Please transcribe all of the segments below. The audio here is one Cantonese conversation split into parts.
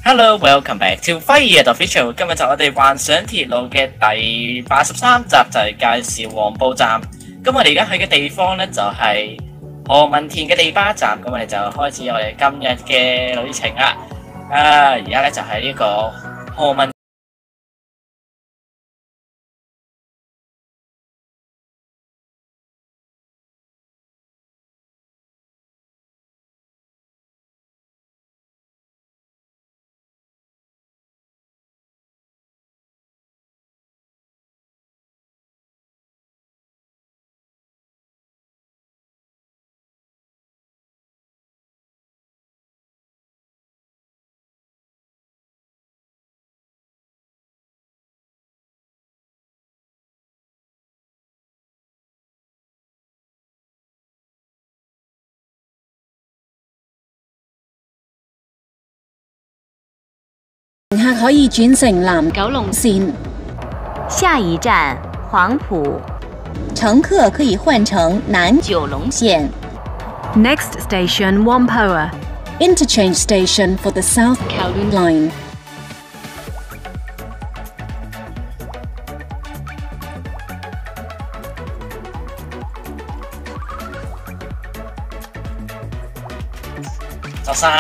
Hello，welcome back to Fire Official。今日就我哋幻想鐵路嘅第83集，就係介紹黃埔站。咁我哋而家去嘅地方呢，就係何文田嘅地巴站。咁我哋就開始我哋今日嘅旅程啦。而家呢，就係呢個何文。 乘客可以轉乘南九龍線， 下一站黃埔。 乘客可以換乘南九龍線。 Next station Whampoa. Interchange station for the South Kowloon Line. 作實，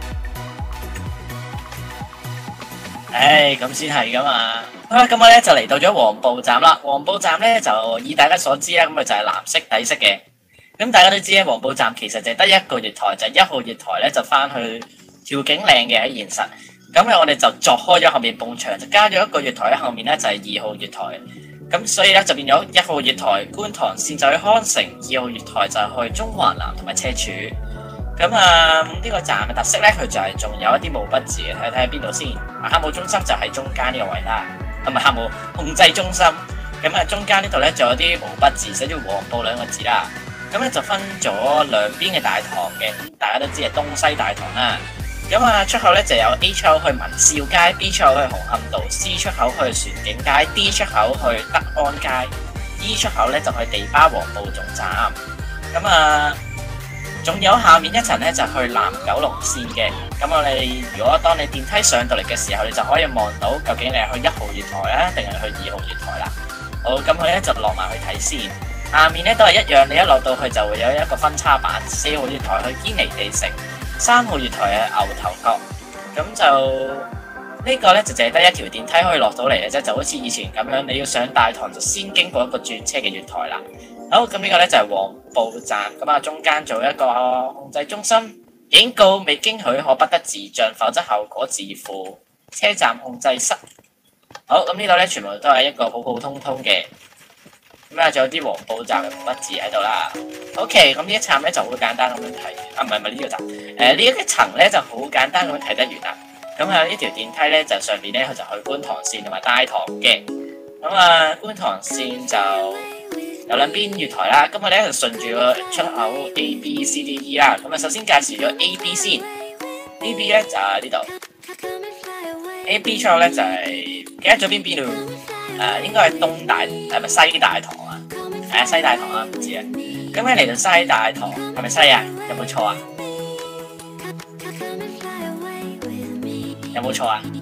咁先係噶嘛。好啦，咁我咧就嚟到咗黃埔站啦。黃埔站咧就以大家所知啦，咁佢就係藍色底色嘅。咁大家都知咧，黃埔站其實就係得一個月台，就係1號月台咧就翻去調景嶺嘅喺現實。咁咧我哋就鑿開咗後面埲牆，就加咗一個月台喺後面咧就係2號月台。咁所以咧就變咗1號月台觀塘線就去康城，2號月台就去中華南同埋車柱。咁呢個站嘅特色咧，佢就係仲有一啲毛筆字嘅，睇下邊度先。客務中心就喺中間呢個位啦，唔係客務控制中心。咁中間呢度咧，仲有啲毛筆字寫住黃埔2個字啦。咁咧就分咗兩邊嘅大堂嘅，大家都知係東西大堂啦。咁出口咧就有 A 出口去民兆街，B 出口去紅磡道，C 出口去船景街，D 出口去德安街，E 出口咧就去地巴黃埔總站。咁仲有下面一層咧就去南九龍線嘅。咁我哋如果當你電梯上到嚟嘅時候，你就可以望到究竟你係去1號月台啦，定係去2號月台啦。好，咁佢咧就落埋去睇先。下面咧都係一樣，你一落到去就會有一個分叉板，4號月台去堅尼地城，3號月台係牛頭角。咁就呢個咧就淨係得一條電梯可以落到嚟嘅啫，就好似以前咁樣，你要上大堂就先經過一個轉車嘅月台啦。好，咁呢個咧就係黃埔站，咁中間做一個控制中心，警告未經許可不得自進，否則後果自負。車站控制室。好，咁呢度咧全部都係一個普普通通嘅。咁仲有啲黃埔站嘅筆字喺度啦。OK， 咁呢一站咧就好簡單咁樣睇，唔係呢個站，呢一層咧就好簡單咁樣睇得完啦。咁呢條電梯咧就上面咧佢就去觀塘線同埋大堂嘅。咁觀塘線就有兩邊月台啦。咁我哋就順住個出口 A、B、C、D、E 啦。咁首先介紹咗 A、B 先。A、B 咧就係呢度。A、B 出口咧就係記得咗邊度？應該係東大係咪西大堂啊？係啊，西大堂啊，唔知啊。咁你嚟到西大堂係咪西啊？有冇錯啊？有冇錯啊？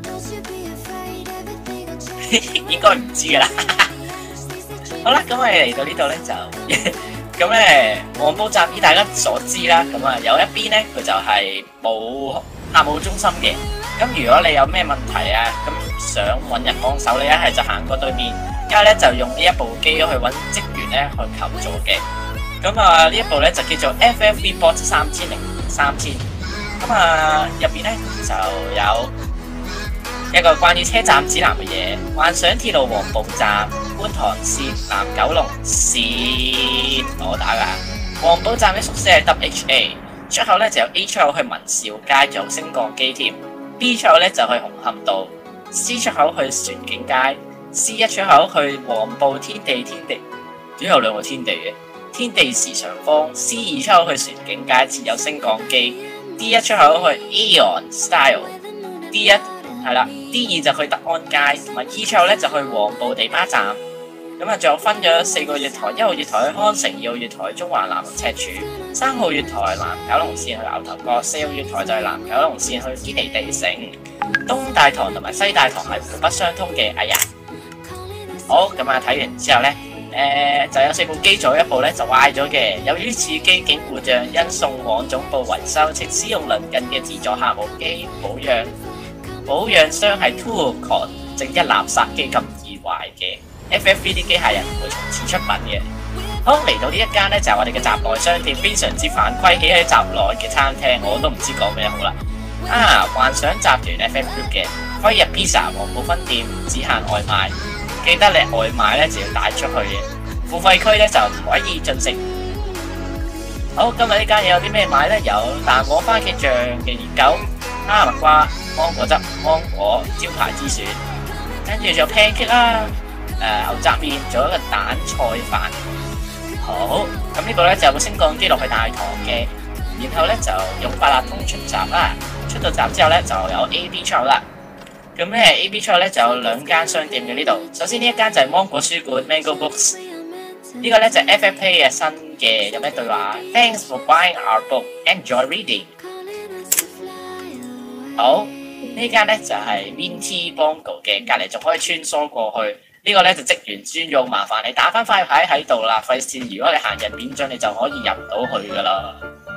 應該唔知噶啦。好啦，咁我哋嚟到呢度咧就咁咧，黃埔站以大家所知啦，咁有一邊咧佢就係冇客務中心嘅。咁如果你有咩問題啊，咁想揾人幫手，你一係就行過對面，一係咧就用呢一部機去揾職員咧去求助嘅。咁呢一部咧就叫做 FFV Bot 3000。咁入邊咧就有一個關於車站指南嘅嘢，幻想鐵路黃埔站、觀塘線、南九龍線，我打噶。黃埔站嘅宿舍係 WHA， 出口咧就有 A 出口去民兆街，仲有升降機添。B 出口咧就去紅磡道，C 出口去船景街，C1 出口去黃埔天地，總有兩個天地嘅，天地時常坊。C2 出口去船景街，設有升降機。D1 出口去 Aeon Style。D1 係啦，D2就去德安街，同埋 E 出口咧就去黃埔地巴站。咁咁啊，仲有分咗4個月台，1號月台去康城，2號月台中環南赤柱，3號月台南九龍線去牛頭角，4號月台就係南九龍線去堅尼地城。東大堂同埋西大堂係互不相通嘅。哎呀，好咁啊！睇完之後呢，就有4部機組一部呢就壞咗嘅，由於此機件故障，因送往總部維修，且使用鄰近嘅自助客務機保養商係 Toolcon 正一垃圾機咁易壞嘅。FFV 啲機械人唔會從此出品嘅。好，嚟到呢一間呢，就係我哋嘅閘內商店，非常之犯規，起喺閘內嘅餐廳，我都唔知講咩好啦。幻想集團 FM Group 嘅輝日 Pizza 黃埔分店只限外賣，記得你外賣呢就要帶出去嘅，付費區呢就唔可以進食。好，今日呢間嘢有啲咩買呢？有蛋黃番茄醬嘅熱狗、哈密瓜、芒果汁、芒果招牌之選，跟住仲有 pancake 啦。牛雜麵，仲有一個蛋菜飯。好，咁呢個呢就有個升降機落去大堂嘅，然後呢就用八達通出閘啦。出到閘之後呢就有 A/B 出口啦。咁呢 A/B 出口呢就有2間商店嘅呢度。首先呢一間就係芒果書館 Mango Books， 呢個呢就係 FFP 嘅新嘅有咩對話 ？Thanks for buying our book, enjoy reading。好，呢間呢就係 Minty Bongo 嘅，隔離仲可以穿梭過去。呢個呢就職員專用，麻煩你打翻塊牌喺度啦，費事如果你行人免獎，你就可以入到去噶啦。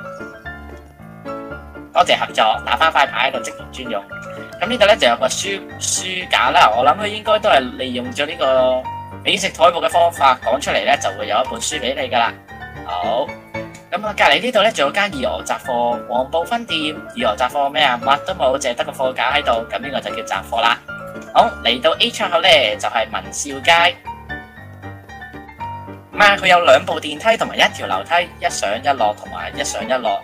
多謝合作，打翻塊牌喺度，職員專用。咁呢度呢就有個書架啦，我諗佢應該都係利用咗呢個美食台布嘅方法講出嚟呢，就會有一本書俾你噶啦。好，咁啊隔離呢度呢仲有間二鵝雜貨黃埔分店，二鵝雜貨咩啊？乜都冇，淨係得個貨架喺度，咁呢個就叫雜貨啦。好，嚟到 A 出口呢，就係文兆街。佢有2部電梯同埋1條樓梯，一上一落同埋一上一落。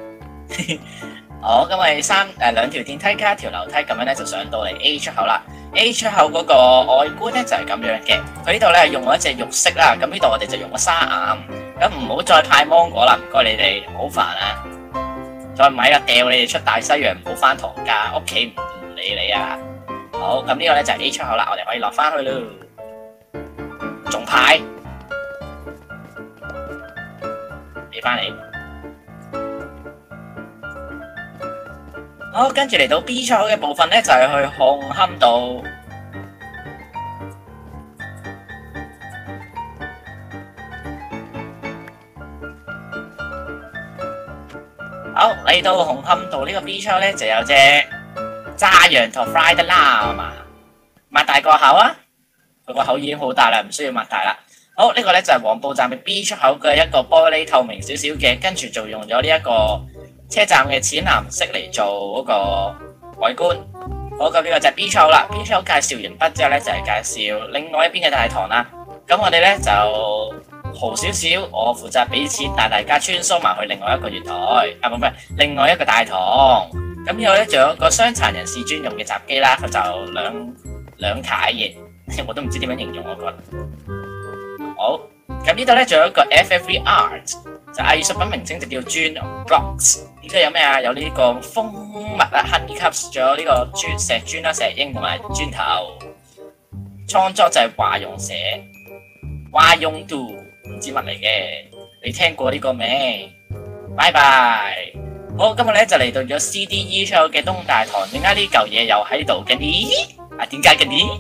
好，咁咪2條電梯加1條樓梯，咁樣呢就上到嚟 A 出口啦。A 出口嗰個外觀呢就係咁樣嘅，佢呢度呢係用咗一隻肉色啦，咁呢度我哋就用個沙岩。咁唔好再派芒果啦，唔該你哋，好煩啊！再咪啦，掉你哋出大西洋，唔好返堂家，屋企唔理你啊！好，咁呢個呢就係 A 出口啦，我哋可以落翻去咯。仲派，俾翻你。好，跟住嚟到 B 出口嘅部分呢，就係去紅磡道。好，嚟到紅磡道呢個 B 出口呢，就有隻炸羊駝 fried lamb，擘大個口啊！佢個口已經好大啦，唔需要擘大啦。好，呢個呢就係黃埔站嘅 B 出口嘅一個玻璃透明少少嘅，跟住就用咗呢一個車站嘅淺藍色嚟做嗰個外觀。好，咁呢個就係 B 出口啦。B 出口介紹完畢之後呢，就係介紹另外一邊嘅大堂啦。咁我哋呢就豪少少，我負責俾錢帶大家穿梭埋去另外一個月台，唔係另外一個大堂。咁之後咧，仲有一個傷殘人士專用嘅閘機啦，佢就兩台嘅，我都唔知點樣形容我覺得。好，咁呢度咧仲有一個 FFV Art， 就藝術品名稱就叫磚 Blocks。呢個有咩啊？有呢個蜂蜜啊 ，Honey Cups， 仲有呢個石磚啦、石英同埋磚頭。創作就係華容社，華容度唔知乜嚟嘅，你聽過呢個未？拜拜。好，今日咧就嚟到咗 CDE 出口嘅東大堂，點解呢嚿嘢又喺度嘅呢？點解嘅呢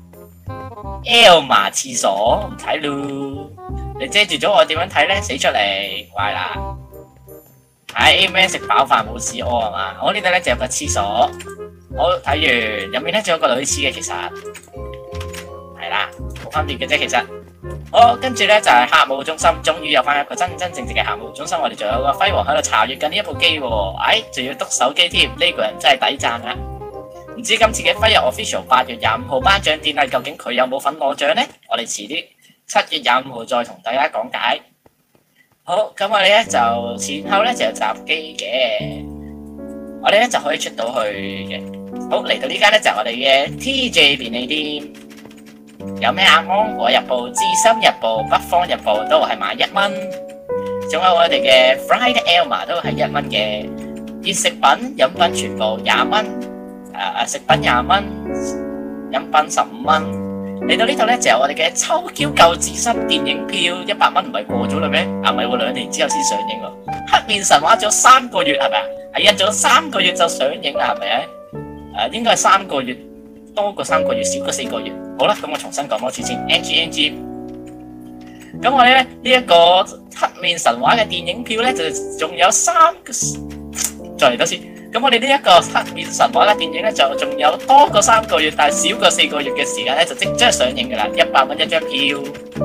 ？Elma 廁所唔睇咯，你遮住咗我點樣睇咧？死出嚟，乖啦！咩食飽飯冇屎屙係嘛？好，呢度咧就有個廁所，好睇完入面咧仲有個女廁嘅，其實係啦，冇分別嘅啫，其實。好，跟住咧就係客務中心，終於有翻一個真正嘅客務中心。我哋仲有個輝煌喺度查閱緊呢一部機喎，仲要篤手機添，呢個人真係抵讚啊！唔知今次嘅輝日 official 8月25號頒獎典禮，究竟佢有冇份攞獎呢？我哋遲啲7月25號再同大家講解。好，咁我哋咧就前後咧就有閘機嘅，我哋咧就可以出到去嘅。好，嚟到呢間咧就係我哋嘅 TJ 便利店。有咩啊？芒果日報、知心日報、北方日報都係買1蚊，仲有我哋嘅 Fried Elma 都係1蚊嘅。熱食品、飲品全部20蚊，食品20蚊，飲品15蚊。 嚟到呢度咧就有我哋嘅秋嬌救子心電影票100蚊，唔係過咗啦咩？啊唔係喎，2年之後先上映喎。黑面神話仲有3個月係咪啊？係啊，仲有3個月就上映啦，係咪啊？應該係3個月，多過3個月，少過4個月。好啦，咁我重新講多次先 ，NG。咁我哋咧呢一個黑面神話嘅電影票咧就仲有再嚟多次。咁我哋呢一個黑面神話嘅電影咧就仲有多過3個月，但係少過4個月嘅時間咧就即將上映噶啦，100蚊一張票。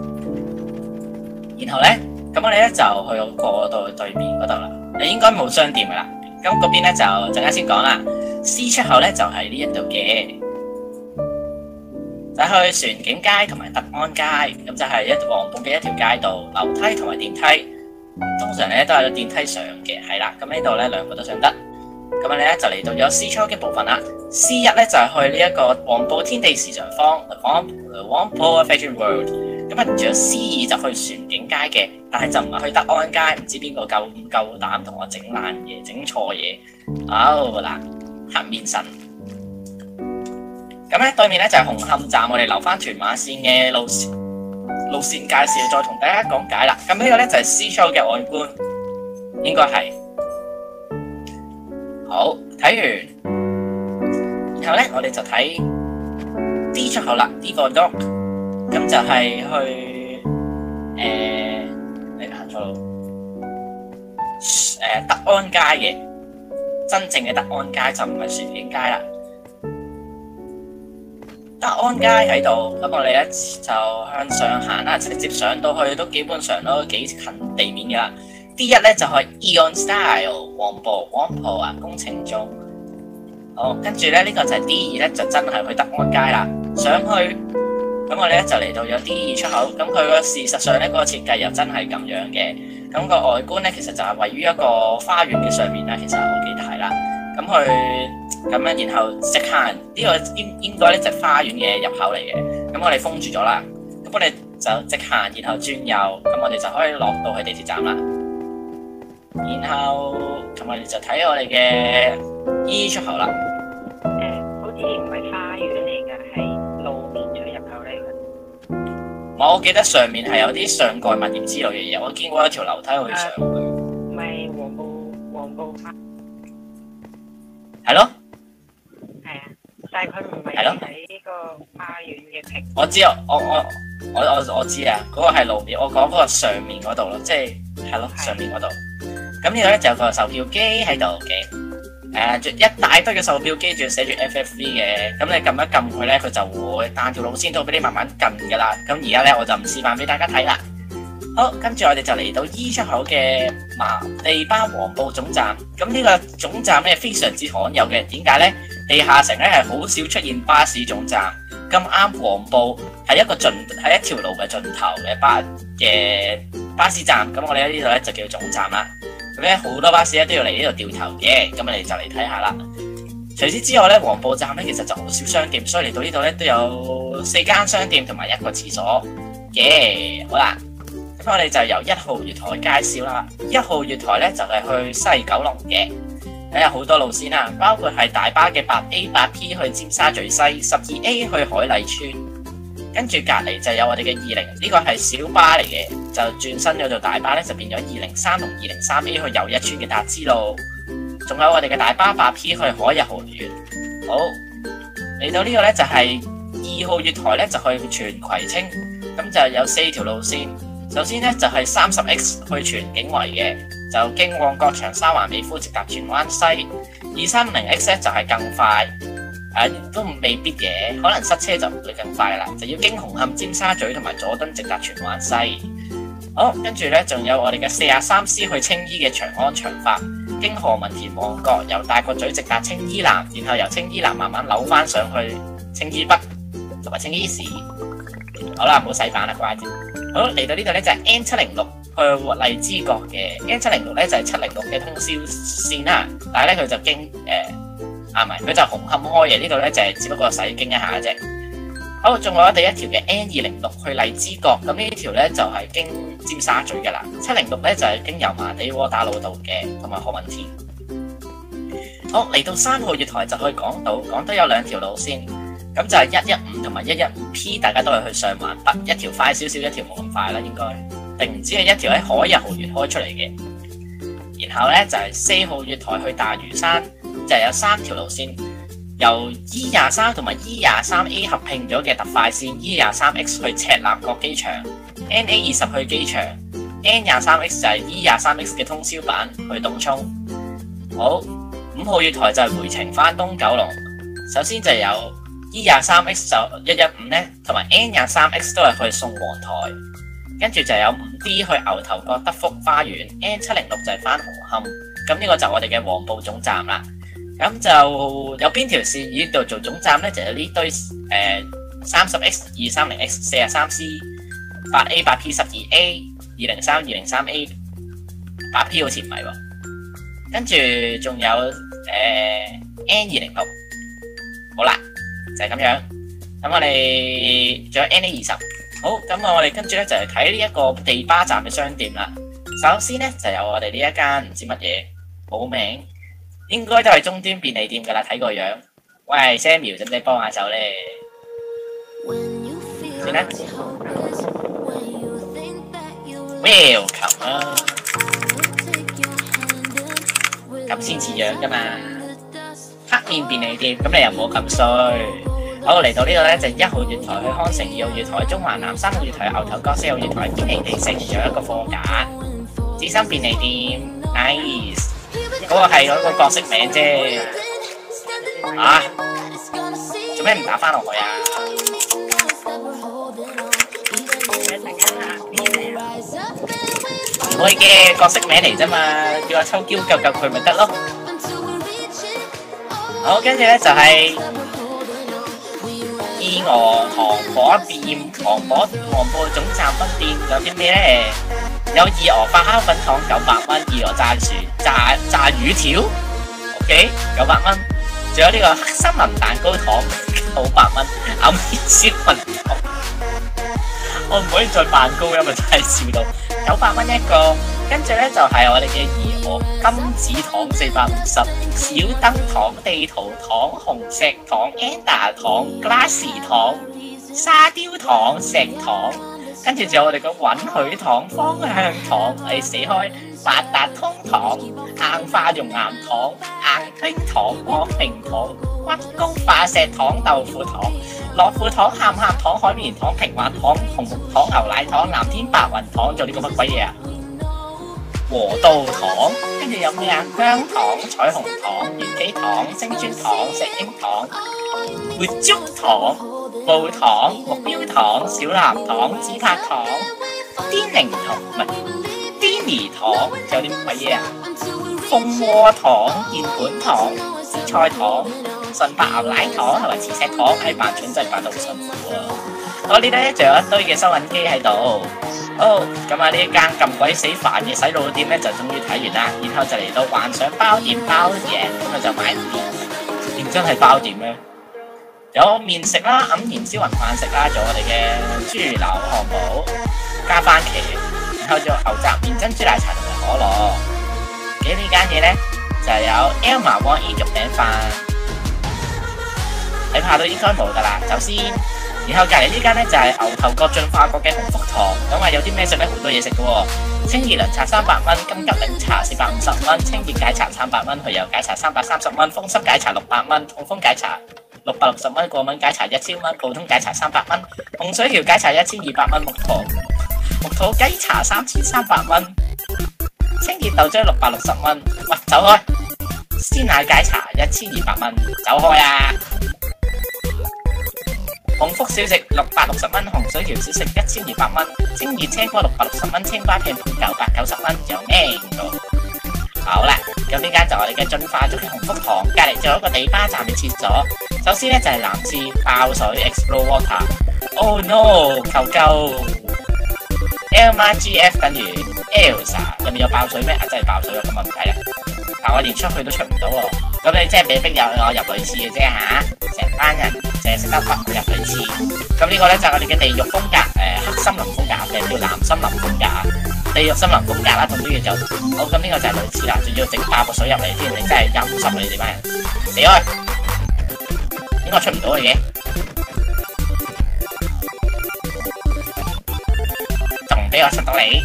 然後咧，咁我哋咧就去過到對面嗰度啦，你應該冇商店噶啦。咁嗰邊咧就陣間先講啦。C 出口咧就喺呢一度嘅，就去船景街同埋德安街，咁就係黃埔嘅一條街道，樓梯同埋電梯，通常咧都係有電梯上嘅，係啦。咁呢度咧兩個都上得。咁我哋咧就嚟到咗 C 出口嘅部分啦。C1咧就係去呢一個黃埔天地時尚坊 （Whampoa Fashion World）。咁啊，仲有 C2就去船景街嘅，但係就唔係去德安街，唔知邊個夠唔夠膽同我整爛嘢、整錯嘢。好嗱，黑面神。咁咧對面咧就係紅磡站，我哋留翻屯馬線嘅路線介紹，再同大家講解啦。咁呢個咧就係 C 出口嘅外觀，應該係。好，睇完，然後咧我哋就睇 D 出口啦，呢個 dock， 咁就係去你行錯路，德安街嘅，真正嘅德安街就唔係船景街啦。德安街喺度，咁我哋咧就向上行啦，直接上到去都基本上都幾近地面噶啦。D1咧就係 Eon Style 黃埔啊，工程中。好，跟住咧呢個就係 D2咧，就真係去德安街啦。上去，咁我哋咧就嚟到咗 D2出口。咁佢個事實上咧嗰個設計又真係咁樣嘅。咁個外觀咧其實就係位於一個花園嘅上面啦。其實我記得係啦。咁佢咁樣，然後直行呢個應該咧就係花園嘅入口嚟嘅。咁我哋封住咗啦。咁我哋就直行，然後轉右，咁我哋就可以落到去地鐵站啦。然後咁我哋就睇我哋嘅 E 出口啦。 好似唔係花園嚟㗎，係路面出入口嚟㗎。 我記得上面係有啲上蓋物業之類嘅嘢，我見過一條樓梯可以上去。 唔係黃埔花。 係咯。 係啊，但係佢唔係喺呢個花園嘅平。 我知我知啊，嗰個係路面，我講嗰個上面嗰度咯，即係咯上面嗰度。咁呢度咧就有個售票機喺度嘅，一大堆嘅售票機，仲要寫住 FFV 嘅。咁你撳一撳佢咧，佢就會彈條路線圖俾你慢慢近噶啦。咁而家咧我就唔示範俾大家睇啦。好，跟住我哋就嚟到 E 出口嘅麻地巴黃埔總站。咁呢個總站咧非常之罕有嘅，點解咧？地下城咧係好少出現巴士總站，咁啱黃埔係一條路嘅盡頭嘅巴士站，咁我哋喺呢度咧就叫總站啦。咁咧好多巴士咧都要嚟呢度掉頭嘅，咁我哋就嚟睇下啦。除此之外咧，黃埔站咧其實就好少商店，所以嚟到呢度咧都有4間商店同埋1個廁所嘅。好啦，咁我哋就由1號月台介紹啦。1號月台咧就係去西九龍嘅，有好多路線啦，包括係大巴嘅8A、8P 去尖沙咀西，12A 去海麗邨。跟住隔離就有我哋嘅20，呢個係小巴嚟嘅，就轉身咗做大巴咧，就變咗203同203A 去又一村嘅達之路。仲有我哋嘅大巴8P 去海逸豪園。好，嚟到呢個咧就係2號月台咧，就去荃葵青，咁就有4條路線。首先咧就係 30X 去荃景圍嘅，就經旺角長沙灣美孚直達荃灣西。230X 咧就係更快。都未必嘅，可能塞車就唔會更快啦，就要經紅磡、尖沙咀同埋佐敦直達荃灣西。好，跟住咧仲有我哋嘅 43C 去青衣嘅長安長發，經何文田旺角，由大角咀直達青衣南，然後由青衣南慢慢扭翻上去青衣北同埋青衣市。好啦，唔好洗版啦，乖啲。好，嚟到呢度咧就係 N706 去荔枝角嘅 N706咧就係706嘅通宵線啦，但係咧佢就經佢就紅磡開嘅，呢度咧就係只不過洗經一下啫。好，仲有我哋一條嘅 N206 去荔枝角，咁呢條咧就係經尖沙咀嘅啦。706咧就係經油麻地窩打老道嘅，同埋何文田。好，嚟到3號月台就去港島，港島有2條路線。 咁就係115同埋115P， 大家都係去上環北，一條快少少，一條冇咁快啦，應該定唔知係一條喺海逸豪園開出嚟嘅。然後咧就係4號月台去大嶼山，就係有3條路線，由 E23同埋 E23A 合併咗嘅特快線 E23X 去赤鱲角機場 ，NA20去機場 ，N23X 就係 E23X 嘅通宵版去東涌。好，5號月台就係回程翻東九龍。首先就有 E23X 就115咧，同埋 N23X 都係去宋皇台。跟住就有 5D 去牛頭角德福花園 ，N706 就係翻紅磡。咁呢個就我哋嘅黃埔總站啦。咁就有邊條線呢度做總站呢？就有呢堆30X、230X、43C、8A、8P、12A、203、203A、8P 好似唔係喎。跟住仲有N206，好啦，就係咁樣。咁我哋仲有 NA20。好，咁我哋跟住咧就係睇呢一個地巴站嘅商店啦。首先咧就有我哋呢一間唔知乜嘢，冇名，應該都係終端便利店噶啦，睇個樣。喂 ，Samuel， 使唔使幫下手咧？算啦 ，Welcome 啦，咁先似樣噶嘛。黑面便利店，咁你又唔好咁衰。好，嚟到呢度咧就1號月台去康城，2號月台中環南，3號月台牛頭角，4號月台堅尼地城，仲有一個貨架，紫心便利店 ，nice， 嗰個係嗰個角色名啫，啊，做咩唔打翻落去啊？唔會嘅，角色名嚟啫嘛，叫我抽嬌救救佢咪得咯。好，跟住咧就係義鵝糖果店，黃埔總站分店有啲咩咧？有義鵝發酵粉糖900蚊，義鵝炸魚條 ，OK 900蚊，仲有呢個黑森林蛋糕糖900蚊，暗面燒雲糖，我唔可以再扮高音啊！真係笑到900蚊一個。跟住咧就係我哋嘅義鵝金子糖450，小燈糖、地圖糖、紅石糖、Enda 糖、glass 糖、沙雕糖、石糖，跟住仲有我哋嘅允許糖、方向糖，你死開八達通糖、硬化熔岩糖、硬冰糖、光明糖、屈高化石糖、豆腐糖、樂富糖、鹹鹹糖、海綿糖、平滑糖、紅木糖、牛奶糖、藍天白雲糖，做呢個乜鬼嘢啊？和道糖，跟住有咩啊？香糖、彩虹糖、元基糖、星磚糖、石英糖、活竹糖、布糖、目標糖、小藍糖、紫柏糖、天寧糖唔係天尼糖，仲有啲乜鬼嘢啊？蜂窩糖、鍵盤糖、紫菜糖、純白牛奶糖同埋磁石糖，喺扮蠢真係扮到好辛苦啊！我呢度咧仲有一堆嘅收銀機喺度。好，咁啊呢間咁鬼死煩嘅洗腦店咧就終於睇完啦，然後就嚟到幻想包店包嘢，咁啊就買店真係包店咧，有麵食啦、黯然銷魂飯食啦，仲有我哋嘅豬柳漢堡加番茄，然後仲有牛雜麵、珍珠奶茶同埋可樂。嘅呢間嘢咧就有 Elma Wong 魚肉餅飯，你怕到應該冇噶啦，首先。然後隔離呢間咧就係牛頭角進化閣嘅鴻福堂，咁啊有啲咩食咧？好多嘢食嘅喎，清熱涼茶300蚊，金桔檸茶450蚊，清熱解茶300蚊，去油解茶330蚊，風濕解茶600蚊，痛風解茶660蚊，過敏解茶1000蚊，普通解茶300蚊，洪水橋解茶1200蚊，木土雞茶3300蚊，清熱豆漿660蚊，喂走開！鮮奶解茶1200蚊，走開啊！鴻福小食660蚊，洪水橋小食1200蚊，清熱青瓜660蚊，青瓜片990蚊，有咩好啦，咁呢間就我哋嘅進化咗嘅鴻福堂，隔離仲有一個地巴站嘅廁所。首先咧就係男廁爆水 Explore Water，Oh no， 求救 ！LMGF 等於 Elsa， 入面有爆水咩？真係爆水啊！咁啊唔睇啦，但我連出去都出唔到喎。咁你真係俾逼我入女廁嘅啫嚇，成班人淨係識得入女廁。咁呢個咧就係我哋嘅地獄風格，黑森林風格定叫藍森林風格？地獄森林風格啦，總之叫做好。咁呢個就係女廁啦，仲要整爆個水入嚟添，你真係陰濕你哋班人，死開！點解出唔到嘅？ 俾我出到嚟。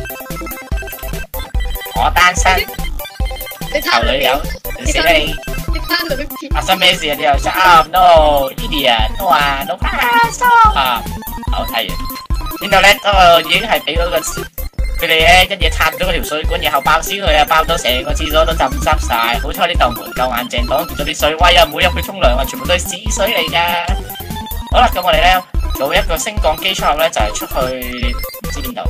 我單身， 你求女友，死你！ 你攤到啲片， 發生咩事啊？你又 shut up no，idiot，no 啊 no pass 啊！好睇完，呢度咧都已經係俾嗰個佢哋咧一嘢拆咗嗰條水管，然後爆屍佢啊，爆到成個廁所都浸濕晒。好彩呢道門夠硬淨，擋住咗啲水。喂啊，唔好入去沖涼啊，全部都係屎水嚟噶。好啦，咁我哋咧做一個升降機出口咧，就係出去唔知邊度。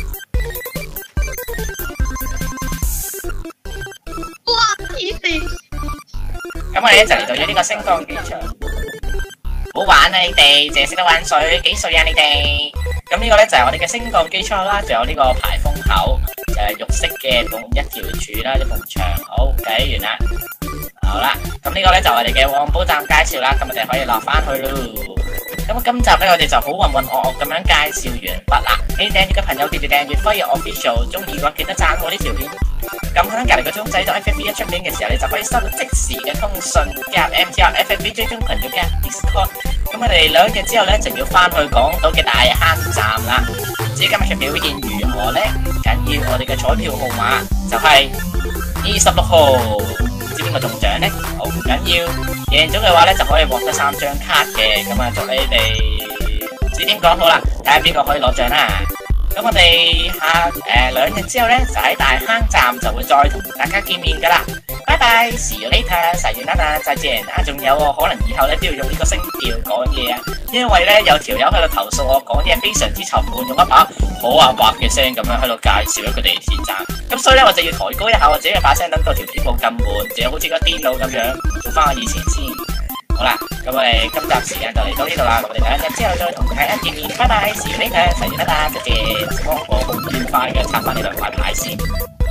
哇！黐線， 咁我哋咧就嚟到咗呢個升降機場。唔好玩啊！你哋淨係識得玩水，幾歲啊你哋？咁呢個咧就係我哋嘅升降機出口啦，仲有呢個排風口，就係肉色嘅一條柱啦，一埲牆。好，計完啦。好啦，咁呢個咧就係我哋嘅黃埔站介紹啦，咁我哋可以落翻去咯。咁今集咧我哋就好渾渾噩噩咁樣介紹完畢啦。你訂閱嘅朋友記住訂閱輝爺 official， 中意嘅話記得讚我呢條片。撳響隔籬個鐘仔，當 FB 一出片嘅時候，你就可以收到即時嘅通訊，加入 MTR FB 追蹤群組加 Discord。咁我哋2日之後咧就要翻去港島嘅大坑站啦。至於今日嘅表現如何咧？緊要我哋嘅彩票號碼就係26號。知邊個中獎咧？好唔緊要，贏咗嘅話咧就可以獲得3張卡嘅。咁啊，祝你哋唔知點講好啦，睇下邊個可以攞獎啦。咁我哋2日之後咧就喺大坑站就會再同大家見面噶啦。拜拜 ，see you later，say完啦，再見啊！仲有可能以後咧都要用呢個聲調講嘢啊，因為咧有條友喺度投訴我講嘢非常之沉悶，用一把好滑滑嘅聲咁樣喺度介紹一個地鐵站。咁所以咧我就要抬高一下我自己嘅把聲，等到條片冇咁悶，仲有好似個癲佬咁樣做翻我以前先。好啦，咁我哋今集時間就嚟到呢度啦，我哋2日之後再同大家見面。拜拜，see you later，say完啦，再見。我好快嘅拆翻呢2塊牌先。